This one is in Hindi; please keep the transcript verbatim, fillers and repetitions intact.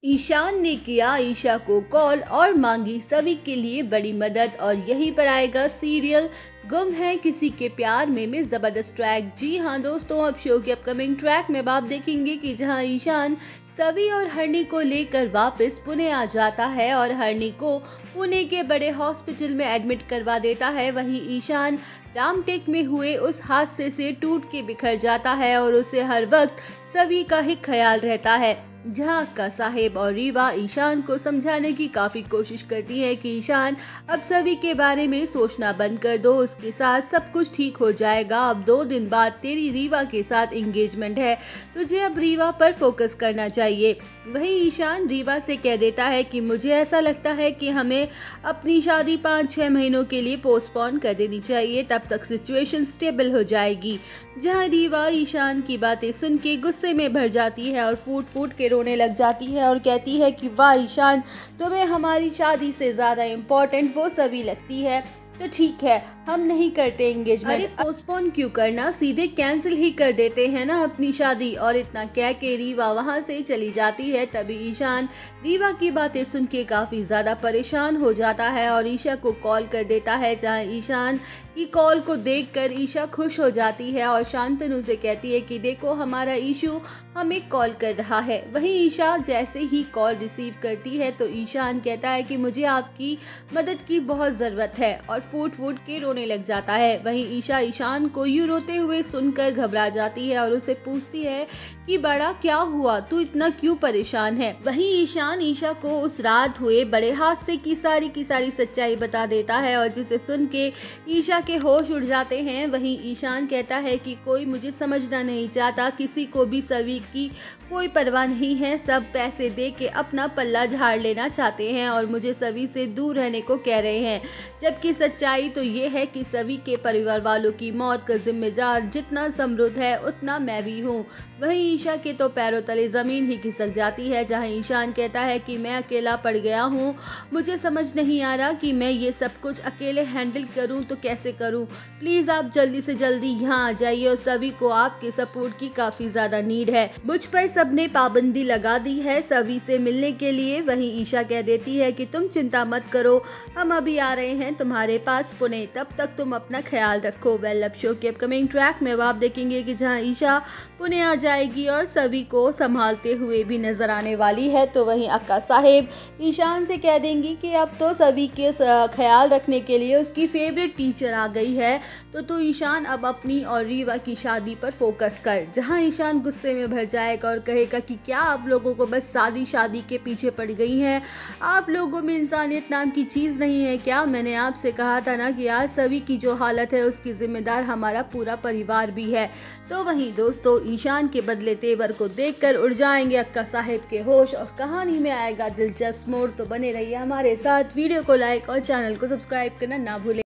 ईशान ने किया ईशा को कॉल और मांगी सभी के लिए बड़ी मदद। और यहीं पर आएगा सीरियल गुम है किसी के प्यार में में जबरदस्त ट्रैक। जी हाँ दोस्तों, अब शो के अपकमिंग ट्रैक में आप देखेंगे कि जहां ईशान सभी और हरणी को लेकर वापस पुणे आ जाता है और हरणी को पुणे के बड़े हॉस्पिटल में एडमिट करवा देता है, वहीं ईशान रामटेक में हुए उस हादसे से टूट के बिखर जाता है और उसे हर वक्त सभी का ही ख्याल रहता है। जहां अक्का साहेब और रीवा ईशान को समझाने की काफी कोशिश करती है कि ईशान अब सभी के बारे में सोचना बंद कर दो, उसके साथ सब कुछ ठीक हो जाएगा। अब दो दिन बाद तेरी रीवा के साथ एंगेजमेंट है, तुझे अब रीवा पर फोकस करना चाहिए। वहीं ईशान रीवा से कह देता है कि मुझे ऐसा लगता है कि हमें अपनी शादी पाँच छः महीनों के लिए पोस्टपोन कर देनी चाहिए, तब तक सिचुएशन स्टेबल हो जाएगी। जहां रीवा ईशान की बातें सुन के गुस्से में भर जाती है और फूट फूट के रोने लग जाती है और कहती है कि वाह ईशान, तुम्हें हमारी शादी से ज़्यादा इम्पोर्टेंट वो सभी लगती है, तो ठीक है हम नहीं करते एंगेजमेंट। अरे पोस्टपोन क्यों करना, सीधे कैंसिल ही कर देते हैं ना अपनी शादी। और इतना कह के रीवा वहां से चली जाती है। तभी ईशान रीवा की बातें सुन के काफी ज्यादा परेशान हो जाता है और ईशा को कॉल कर देता है। जहां ईशान की कॉल को देखकर ईशा खुश हो जाती है और शांतनु से कहती है कि देखो हमारा ईशू हमें कॉल कर रहा है। वहीं ईशा जैसे ही कॉल रिसीव करती है तो ईशान कहता है कि मुझे आपकी मदद की बहुत ज़रूरत है और फूट फूट के रोने लग जाता है। वहीं ईशा ईशान को यूं रोते हुए सुनकर घबरा जाती है और उसे पूछती है कि बड़ा क्या हुआ, तू इतना क्यों परेशान है। वहीं ईशान ईशा को उस रात हुए बड़े हादसे की सारी की सारी सच्चाई बता देता है और जिसे सुन के ईशा के होश उड़ जाते हैं। वहीं ईशान कहता है कि कोई मुझे समझना नहीं चाहता, किसी को भी सभी की कोई परवाह नहीं है, सब पैसे दे के अपना पल्ला झाड़ लेना चाहते हैं और मुझे सभी से दूर रहने को कह रहे हैं, जबकि सच्चाई तो ये है कि सभी के परिवार वालों की मौत का जिम्मेदार जितना समृद्ध है उतना मैं भी हूँ। वहीं ईशा के तो पैरों तले जमीन ही खिसक जाती है। जहां ईशान कहता है कि मैं अकेला पड़ गया हूँ, मुझे समझ नहीं आ रहा कि मैं ये सब कुछ अकेले हैंडल करूँ तो कैसे करूँ, प्लीज आप जल्दी से जल्दी यहाँ आ जाइए और सभी को आपके सपोर्ट की काफी ज्यादा नीड है। मुझ पर सबने पाबंदी लगा दी है सभी से मिलने के लिए। वहीं ईशा कह देती है कि तुम चिंता मत करो, हम अभी आ रहे हैं तुम्हारे पास पुणे, तब तक तुम अपना ख्याल रखो। वेल अब शो के अपकमिंग ट्रैक में आप देखेंगे कि जहां ईशा पुणे आ जाएगी और सभी को संभालते हुए भी नजर आने वाली है, तो वहीं अक्का साहेब ईशान से कह देंगी कि अब तो सभी के ख्याल रखने के लिए उसकी फेवरेट टीचर आ गई है, तो तू ईशान अब अपनी और रीवा की शादी पर फोकस कर। जहां ईशान गुस्से में भर जाएगा और कहेगा कि क्या आप लोगों को बस शादी शादी के पीछे पड़ गई हैं, आप लोगों में इंसानियत नाम की चीज़ नहीं है क्या। मैंने आपसे कहा था ना कि आज सभी की जो हालत है उसकी जिम्मेदार हमारा पूरा परिवार भी है। तो वहीं दोस्तों ईशान के बदले तेवर को देखकर उड़ जाएंगे अक्का साहेब के होश और कहानी में आएगा दिलचस्प मोड़। तो बने रहिए हमारे साथ, वीडियो को लाइक और चैनल को सब्सक्राइब करना ना भूलें।